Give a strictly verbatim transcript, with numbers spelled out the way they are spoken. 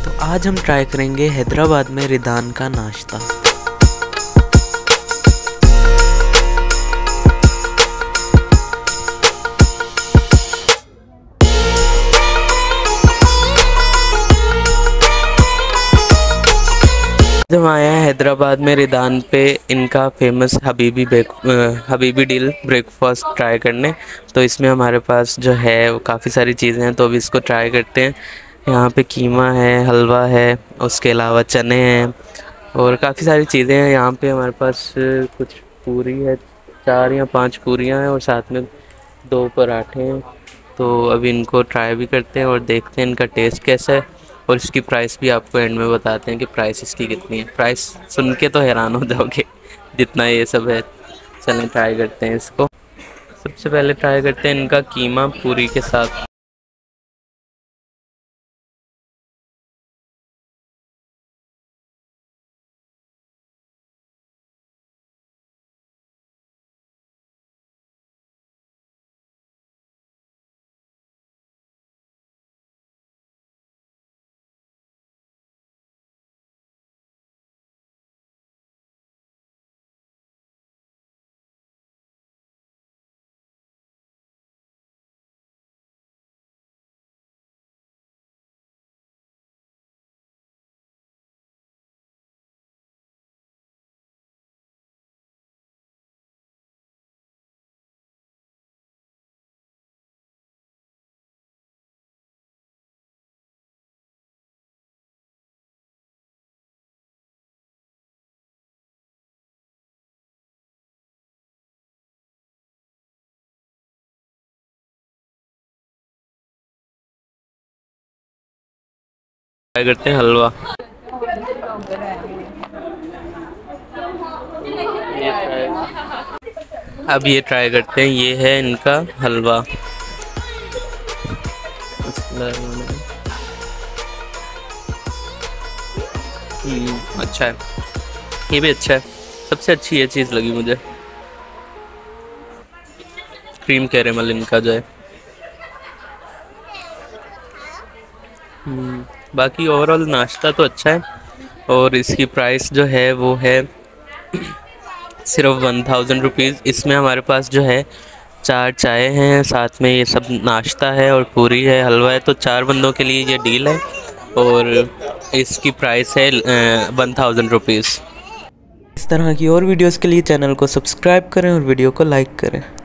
तो आज हम ट्राई करेंगे हैदराबाद में रिदान का नाश्ता। हम आए हैं हैदराबाद में रिदान पे इनका फेमस हबीबी ब्रेक हबीबी डील ब्रेकफास्ट ट्राई करने। तो इसमें हमारे पास जो है वो काफ़ी सारी चीज़ें हैं, तो अभी इसको ट्राई करते हैं। यहाँ पे कीमा है, हलवा है, उसके अलावा चने हैं और काफ़ी सारी चीज़ें हैं। यहाँ पे हमारे पास कुछ पूरी है, चार या पांच पूरियाँ हैं और साथ में दो पराठे हैं। तो अभी इनको ट्राई भी करते हैं और देखते हैं इनका टेस्ट कैसा है और इसकी प्राइस भी आपको एंड में बताते हैं कि प्राइस इसकी कितनी है। प्राइस सुन के तो हैरान हो जाओगे जितना ये सब है। चलें ट्राई करते हैं इसको। सबसे पहले ट्राई करते हैं इनका कीमा पूरी के साथ। ट्राई करते हैं हलवा। अब ये ट्राई करते हैं, ये है इनका हलवा। अच्छा है, ये भी अच्छा है। सबसे अच्छी ये चीज़ लगी मुझे, क्रीम कैरेमल इनका जो है। बाकी ओवरऑल नाश्ता तो अच्छा है और इसकी प्राइस जो है वो है सिर्फ वन थाउजेंड रुपीज़। इसमें हमारे पास जो है चार चाय हैं, साथ में ये सब नाश्ता है और पूरी है, हलवा है। तो चार बंदों के लिए ये डील है और इसकी प्राइस है वन थाउजेंड रुपीज़। इस तरह की और वीडियोस के लिए चैनल को सब्सक्राइब करें और वीडियो को लाइक करें।